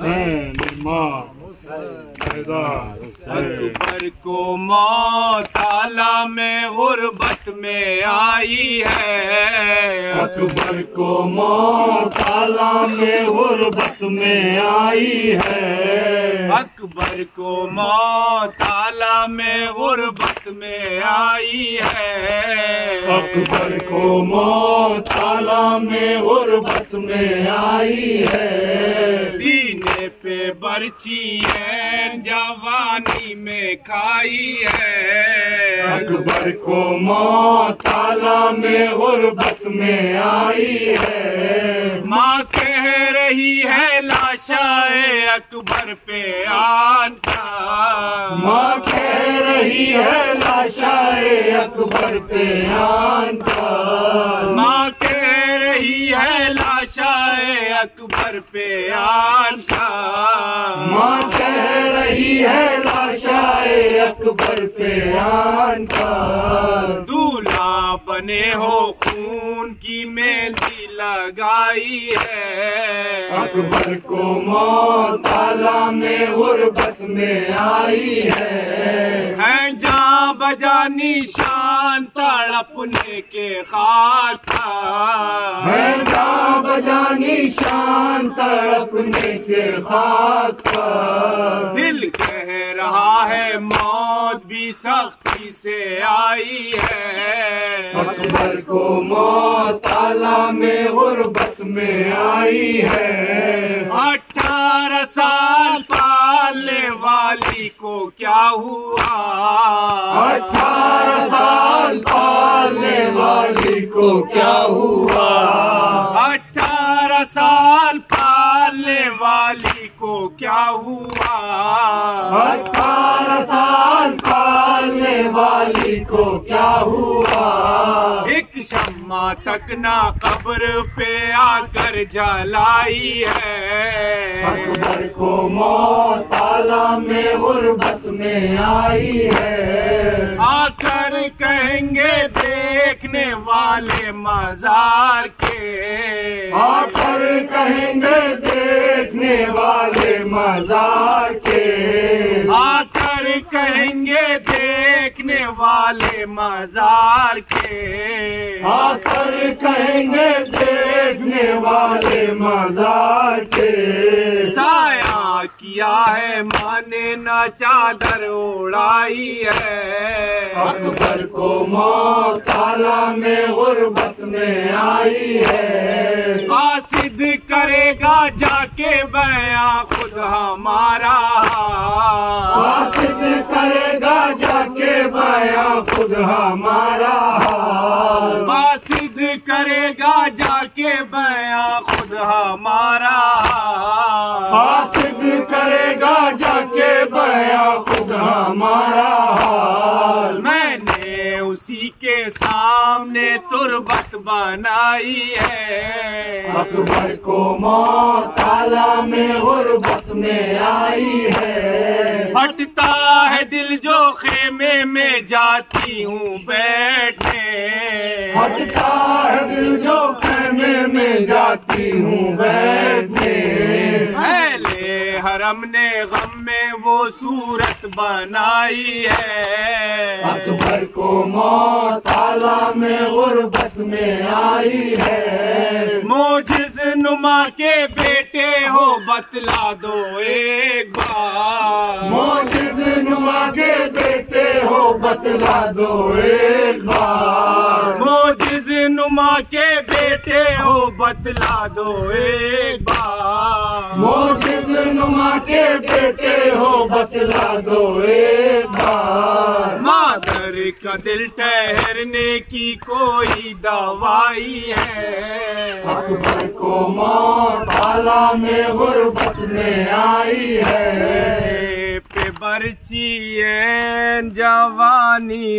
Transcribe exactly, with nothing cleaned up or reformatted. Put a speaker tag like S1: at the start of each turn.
S1: अकबर को मौत आला में गुर्बत में आई है।
S2: अकबर को मौत आला में गुर्बत में आई है।
S1: अकबर को मौत आला में गुर्बत में आई है।
S2: अकबर को मौत आला में गुर्बत में आई है।
S1: सीने पे बर्ची है जवानी में खाई है।
S2: अकबर को मौत आला में गुर्बत में आई है।
S1: माँ कह रही है लाशाए अकबर पे आन का।
S2: माँ कह रही है लाशाए अकबर पे आन का।
S1: माँ कह रही है लाशाए अकबर पे आन का।
S2: माँ कह रही है लाशाए अकबर पे आन का।
S1: दूल्हा बने हो खून की मेहंदी लगाई है।
S2: अकबर को मौत आला में गुर्बत में आई है।
S1: है जहाँ बजा निशान तड़पने के खाता।
S2: है जहाँ बजा निशान तड़पने के खाता।
S1: दिल कह रहा है मौत भी सख्ती से आई है।
S2: अकबर को मौत आला में गुर्बत में आई है।
S1: अठारह साल पालने वाली को क्या हुआ।
S2: अठारह साल पालने वाली को क्या हुआ।
S1: अठारह साल पालने वाली को क्या हुआ।
S2: अठारह साल पालने वाली को क्या हुआ।
S1: एक शम्मा तक ना कब्र पे आकर जलाई है।
S2: अकबर को मौत आला में गुर्बत में आई है।
S1: आकर कहेंगे देखने वाले मजार के।
S2: आकर कहेंगे देखने वाले मजार के।
S1: आकर कहेंगे देखने वाले मजार के।
S2: आकर कहेंगे देखने वाले मजार के।
S1: साया किया है माने ना चादर उड़ाई है।
S2: अकबर को मौत आला में गुर्बत में आई है।
S1: कासिद करेगा जाके बयां खुद हमारा।
S2: कासिद करेगा जाके बयां खुद हमारा।
S1: कासिद करेगा जाके बयां खुद हमारा।
S2: कासिद करेगा जाके बयां खुद हमारा।
S1: मैंने उसी के सामने तुरबत बनाई है।
S2: अकबर को मौत आला में गुर्बत में आई है।
S1: हटता है दिल जो खेमे में जाती हूँ बैठने।
S2: हटता है दिल जो खेमे में जाती हूँ बैठने।
S1: पहले हरम ने गम में वो सूरत बनाई है।
S2: अकबर को मौत आला में गुर्बत में आई है।
S1: मोजिज नुमा के बेटे हो बतला दो एक बार।
S2: मोजिज नुमा के बेटे हो बतला दो एक बार।
S1: मोजिज नुमा के बेटे हो बतला दो एक बार।
S2: मोजिज नुमा के बेटे हो बतला दो एक बार।
S1: मादर का दिल ठहरने की कोई दवाई है।
S2: अकबर को मौत आला में गुर्बत में आई है।
S1: पे बर्ची जवानी